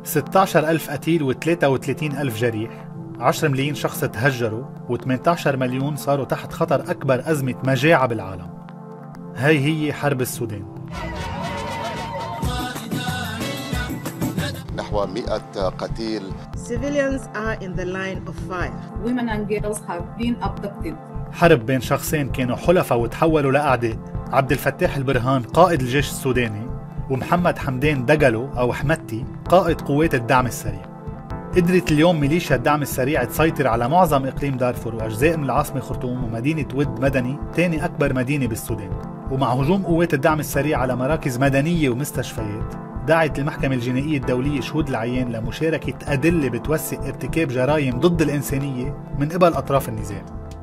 16,000 قتيل و33,000 جريح، 10 ملايين شخص تهجروا و18 مليون صاروا تحت خطر أكبر أزمة مجاعة بالعالم. هي حرب السودان. نحو 100 قتيل. Civilians are in the line of fire. Women and girls have been abducted. حرب بين شخصين كانوا حلفاء وتحولوا لأعداء، عبد الفتاح البرهان قائد الجيش السوداني، ومحمد حمدان دقلو أو حمدتي قائد قوات الدعم السريع. قدرت اليوم ميليشيا الدعم السريع تسيطر على معظم إقليم دارفور وأجزاء من العاصمة خرطوم ومدينة ود مدني تاني أكبر مدينة بالسودان. ومع هجوم قوات الدعم السريع على مراكز مدنية ومستشفيات، دعت المحكمة الجنائية الدولية شهود العيان لمشاركة أدلة بتوثق ارتكاب جرائم ضد الإنسانية من قبل أطراف النزاع.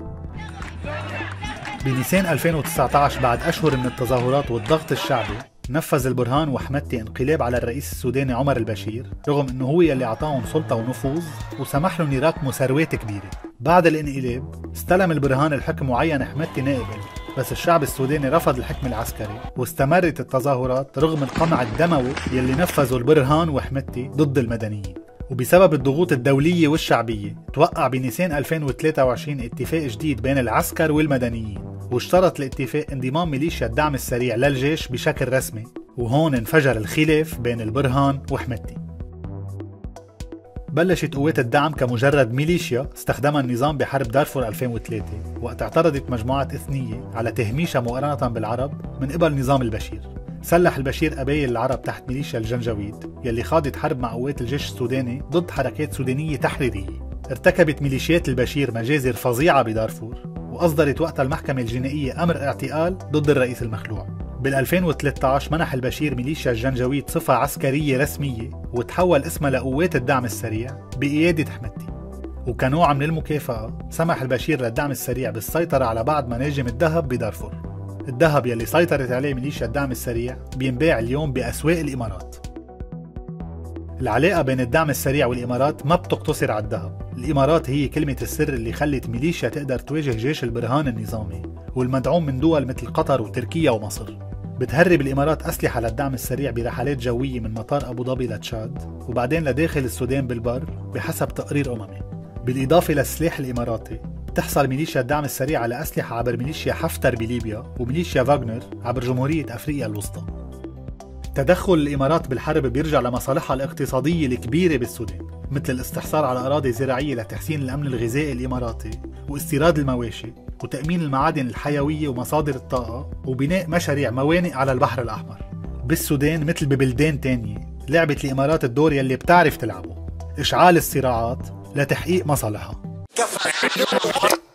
بنيسان 2019 بعد أشهر من التظاهرات والضغط الشعبي، نفذ البرهان وحمدتي انقلاب على الرئيس السوداني عمر البشير، رغم انه هو يلي اعطاهم سلطة ونفوذ وسمح لهم يراكموا ثروات كبيرة. بعد الانقلاب استلم البرهان الحكم وعين حمدتي نائب له، بس الشعب السوداني رفض الحكم العسكري واستمرت التظاهرات رغم القمع الدموي يلي نفذه البرهان وحمدتي ضد المدنيين. وبسبب الضغوط الدولية والشعبية توقع بنيسان 2023 اتفاق جديد بين العسكر والمدنيين، واشترط الاتفاق انضمام ميليشيا الدعم السريع للجيش بشكل رسمي، وهون انفجر الخلاف بين البرهان وحمدتي. بلشت قوات الدعم كمجرد ميليشيا استخدمها النظام بحرب دارفور 2003، وقت اعترضت مجموعات إثنية على تهميشها مقارنة بالعرب من قبل نظام البشير. سلح البشير قبائل العرب تحت ميليشيا الجنجويد يلي خاضت حرب مع قوات الجيش السوداني ضد حركات سودانية تحريرية. ارتكبت ميليشيات البشير مجازر فظيعة بدارفور، وأصدرت وقتها المحكمة الجنائية أمر اعتقال ضد الرئيس المخلوع. بال2013 منح البشير ميليشيا الجنجويد صفة عسكرية رسمية وتحول اسمها لقوات الدعم السريع بقيادة حمدتي. وكنوع من المكافأة سمح البشير للدعم السريع بالسيطرة على بعض مناجم الذهب بدارفور. الذهب يلي سيطرت عليه ميليشيا الدعم السريع بينباع اليوم بأسواق الإمارات. العلاقة بين الدعم السريع والإمارات ما بتقتصر على الذهب. الإمارات هي كلمة السر اللي خلت ميليشيا تقدر تواجه جيش البرهان النظامي والمدعوم من دول مثل قطر وتركيا ومصر. بتهرب الإمارات أسلحة للدعم السريع برحلات جوية من مطار أبو ظبي لتشاد وبعدين لداخل السودان بالبر بحسب تقرير أممي. بالإضافة للسلاح الإماراتي، تحصل ميليشيا الدعم السريع على أسلحة عبر ميليشيا حفتر بليبيا وميليشيا فاغنر عبر جمهورية أفريقيا الوسطى. تدخل الإمارات بالحرب بيرجع لمصالحها الاقتصادية الكبيرة بالسودان، مثل الاستحصال على أراضي زراعية لتحسين الأمن الغذائي الإماراتي واستيراد المواشي وتأمين المعادن الحيوية ومصادر الطاقة وبناء مشاريع موانئ على البحر الأحمر. بالسودان مثل ببلدان تانية لعبت الإمارات الدور يلي بتعرف تلعبه، إشعال الصراعات لتحقيق مصالحها.